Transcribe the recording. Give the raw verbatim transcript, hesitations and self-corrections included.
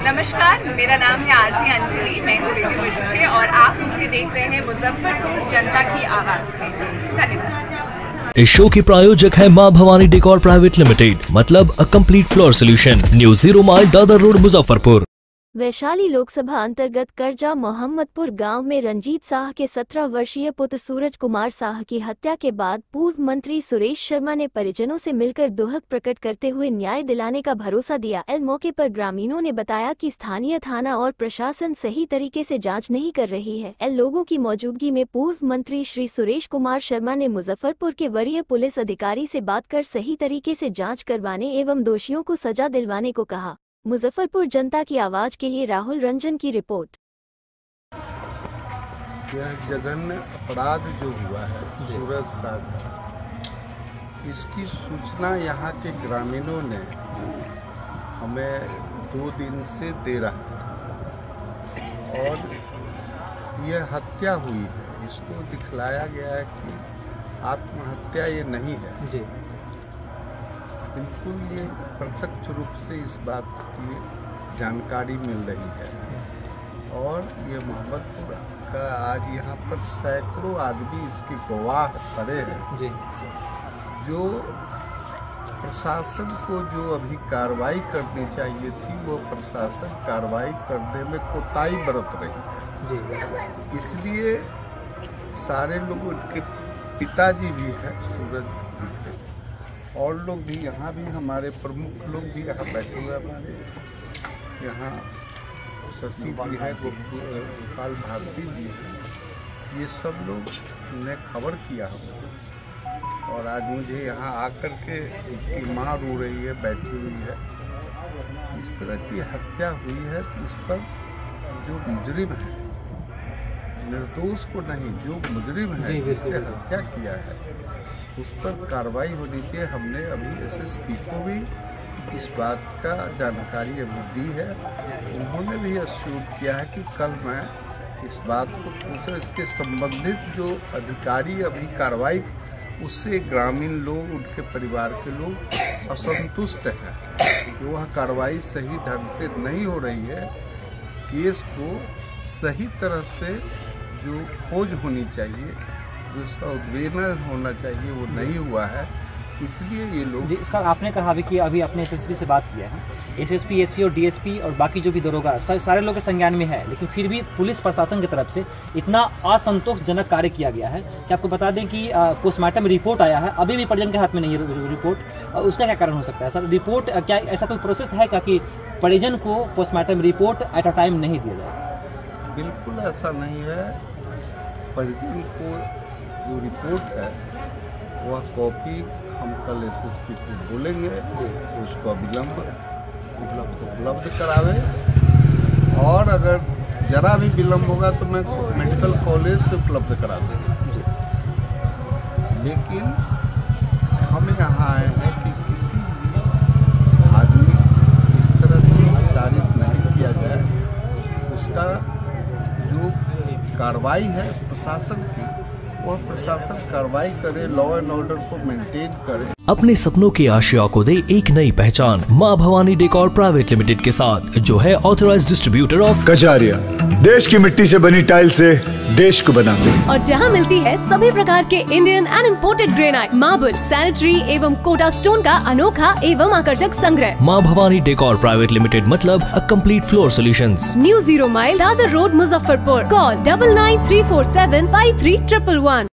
नमस्कार, मेरा नाम है आरती अंजलि, मैं हूँ रेडियो से और आप मुझे देख रहे हैं मुजफ्फरपुर जनता की आवाज़ में। धन्यवाद। इस शो के प्रायोजक है मां भवानी डेकोर प्राइवेट लिमिटेड, मतलब a complete floor solution, new zero mile Dadar road Muzaffarpur. Vaishali Lok Sabha अंतर्गत करजा मोहम्मदपुर गांव में रंजीत साह के सत्रह वर्षीय पुत्र सूरज कुमार साह की हत्या के बाद पूर्व मंत्री सुरेश शर्मा ने परिजनों से मिलकर दुख प्रकट करते हुए न्याय दिलाने का भरोसा दिया। इस मौके पर ग्रामीणों ने बताया कि स्थानीय थाना और प्रशासन सही तरीके से जांच नहीं कर रही है। इन लोगों की मौजूदगी में पूर्व मंत्री श्री सुरेश कुमार शर्मा ने मुजफ्फरपुर के वरीय पुलिस अधिकारी से बात कर सही तरीके से जाँच करवाने एवं दोषियों को सजा दिलवाने को कहा। मुजफ्फरपुर जनता की आवाज के लिए राहुल रंजन की रिपोर्ट। यह जघन्य अपराध जो हुआ है सूरज साह, इसकी सूचना यहाँ के ग्रामीणों ने हमें दो दिन से दे रहा है और यह हत्या हुई है। इसको दिखलाया गया है कि आत्महत्या ये नहीं है जी। बिल्कुल ये प्रत्यक्ष रूप से इस बात की जानकारी मिल रही है और ये मोहम्मदपुर का आज यहाँ पर सैकड़ों आदमी इसके गवाह खड़े हैं जी। जो प्रशासन को जो अभी कार्रवाई करनी चाहिए थी वो प्रशासन कार्रवाई करने में कोताही बरत रही है जी। इसलिए सारे लोग, उनके पिताजी भी हैं सूरज जी के, और लोग भी यहाँ भी हमारे प्रमुख लोग भी यहाँ बैठे हुए, हमारे यहाँ शशि जी है, गोपाल भारती जी हैं, ये सब लोग ने खबर किया हमको और आज मुझे यहाँ आकर के उसकी माँ रो रही है, बैठी हुई है। इस तरह की हत्या हुई है तो इस पर जो मुजरिम है, निर्दोष को नहीं, जो मुजरिम है जिसने हत्या किया है उस पर कार्रवाई होनी चाहिए। हमने अभी एसएसपी को भी इस बात का जानकारी अभी दी है। उन्होंने भी अश्योर किया है कि कल मैं इस बात को पूछा, इसके संबंधित जो अधिकारी अभी कार्रवाई, उससे ग्रामीण लोग, उनके परिवार के लोग असंतुष्ट हैं कि वह कार्रवाई सही ढंग से नहीं हो रही है। केस को सही तरह से जो खोज होनी चाहिए, उसका उद्वेलन होना चाहिए, वो नहीं हुआ है। इसलिए ये लोग जी। सर, आपने कहा अभी कि अभी अपने एसएसपी से बात किया है, एसएसपी, एसपी और डीएसपी और बाकी जो भी दरोगा सारे लोग के संज्ञान में है, लेकिन फिर भी पुलिस प्रशासन की तरफ से इतना असंतोषजनक कार्य किया गया है कि आपको बता दें कि पोस्टमार्टम रिपोर्ट आया है, अभी भी परिजन के हाथ में नहीं है रिपोर्ट। उसका क्या कारण हो सकता है सर? रिपोर्ट क्या ऐसा कोई प्रोसेस है क्या कि परिजन को postmortem report at a time नहीं दिया जाए? बिल्कुल ऐसा नहीं है। परिजन को जो रिपोर्ट है वह कॉपी हम कल एसएसपी को बोलेंगे तो उसको अविलंब उपलब्ध उपलब्ध करावे, और अगर जरा भी विलम्ब होगा तो मैं मेडिकल कॉलेज से उपलब्ध करा दूँगा। लेकिन हम यहाँ आए हैं कि किसी भी आदमी इस तरह से तारीफ नहीं किया जाए। उसका जो कार्रवाई है प्रशासन की, वह प्रशासन कार्रवाई करे, लॉ एंड ऑर्डर को मेंटेन करे। अपने सपनों की आशिया को दे एक नई पहचान मां भवानी डेकोर प्राइवेट लिमिटेड के साथ, जो है ऑथराइज्ड डिस्ट्रीब्यूटर ऑफ कजारिया। देश की मिट्टी से बनी टाइल से देश को बनाते हैं और जहां मिलती है सभी प्रकार के Indian and imported granite, marble, sanitary एवं कोटा स्टोन का अनोखा एवं आकर्षक संग्रह। मां भवानी डेकोर प्राइवेट लिमिटेड, मतलब a complete floor solutions, new zero mile Dadar road Muzaffarpur. Call double nine three four seven five three triple one.